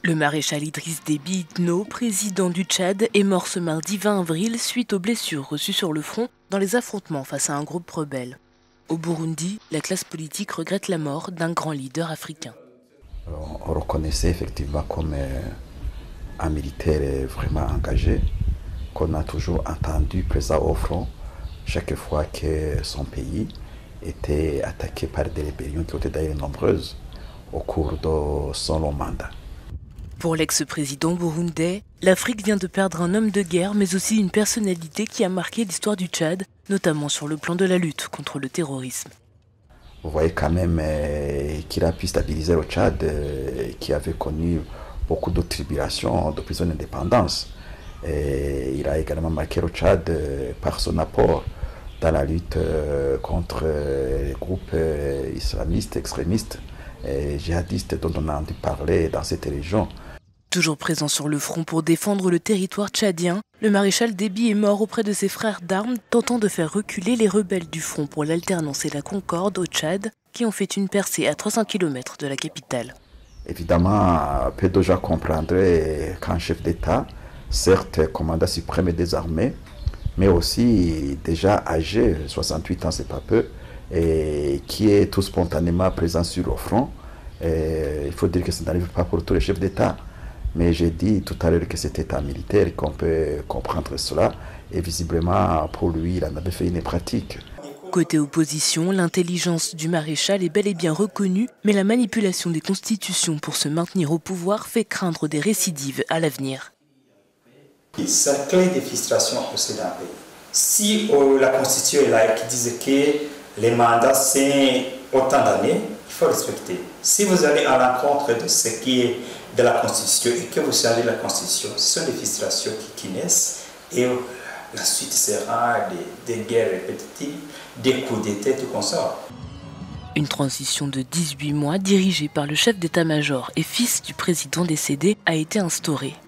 Le maréchal Idriss Déby Itno, président du Tchad, est mort ce mardi 20 avril suite aux blessures reçues sur le front dans les affrontements face à un groupe rebelle. Au Burundi, la classe politique regrette la mort d'un grand leader africain. On reconnaissait effectivement comme un militaire vraiment engagé, qu'on a toujours entendu présent au front chaque fois que son pays était attaqué par des rébellions qui ont été d'ailleurs nombreuses au cours de son long mandat. Pour l'ex-président burundais, l'Afrique vient de perdre un homme de guerre, mais aussi une personnalité qui a marqué l'histoire du Tchad, notamment sur le plan de la lutte contre le terrorisme. Vous voyez quand même qu'il a pu stabiliser le Tchad, qui avait connu beaucoup de tribulations depuis son indépendance. Et il a également marqué le Tchad par son apport dans la lutte contre les groupes islamistes, extrémistes et djihadistes dont on a entendu parler dans cette région. Toujours présent sur le front pour défendre le territoire tchadien, le maréchal Déby est mort auprès de ses frères d'armes, tentant de faire reculer les rebelles du Front pour l'alternance et la concorde au Tchad, qui ont fait une percée à 300 km de la capitale. Évidemment, peu de gens comprendraient qu'un chef d'État, certes commandant suprême des armées, mais aussi déjà âgé, 68 ans c'est pas peu, et qui est tout spontanément présent sur le front. Et il faut dire que ça n'arrive pas pour tous les chefs d'État. Mais j'ai dit tout à l'heure que c'était un militaire, qu'on peut comprendre cela. Et visiblement, pour lui, il en avait fait une pratique. Côté opposition, l'intelligence du maréchal est bel et bien reconnue, mais la manipulation des constitutions pour se maintenir au pouvoir fait craindre des récidives à l'avenir. Ça crée des frustrations au sein d'un pays. Si la constitution est là qui dit que les mandats c'est autant d'années, il faut respecter. Si vous allez à l'encontre de ce qui est de la Constitution et que vous changez la Constitution, ce sont des frustrations qui naissent et la suite sera des guerres répétitives, des coups d'État, tout comme ça. Une transition de 18 mois dirigée par le chef d'état-major et fils du président décédé a été instaurée.